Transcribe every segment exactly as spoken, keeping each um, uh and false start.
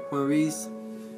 Maurice,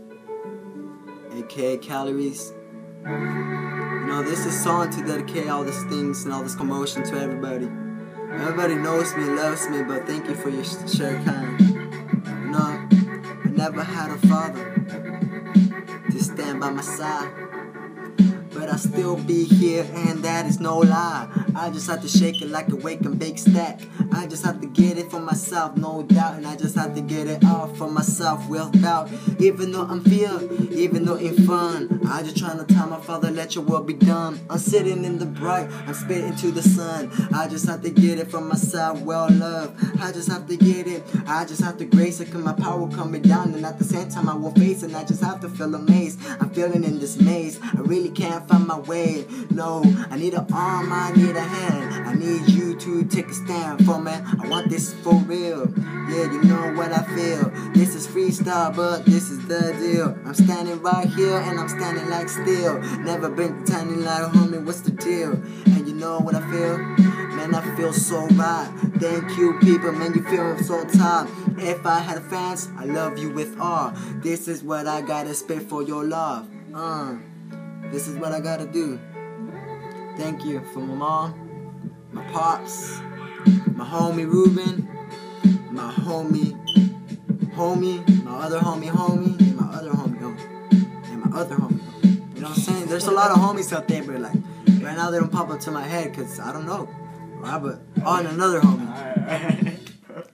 aka Calories. You know, this is a song to dedicate all these things and all this commotion to everybody. Everybody knows me, loves me, but thank you for your shared kind. You know, I never had a father to stand by my side, but I still be here, and that is no lie. I just have to shake it like a wake and bake stack. I just have to get it for myself, no doubt, and I just have to get it all for myself without. Even though I'm fear, even though it's fun, I just trying to tell my father, let your will be done. I'm sitting in the bright, I'm spitting to the sun. I just have to get it for myself, well love. I just have to get it, I just have to grace it, cause my power coming down, and at the same time I will face it, and I just have to feel amazed. I'm feeling in this maze, I really can't find my way. No, I need an arm, I need a hand, I need you to take a stand for me. I want this for real. Yeah, you know what I feel. This is freestyle, but this is the deal. I'm standing right here and I'm standing like steel. Never been pretending like, homie, what's the deal? And you know what I feel? Man, I feel so right. Thank you, people, man, you feel so tight. If I had fans, I love you with all. This is what I gotta spit for your love. Uh, this is what I gotta do. Thank you for my mom, my pops, my homie Ruben, my homie, homie, my other homie, homie, and my other homie, homie, and my other homie, homie. You know what I'm saying? There's a lot of homies out there, but like, right now they don't pop up to my head, cause I don't know. Right, but on another homie.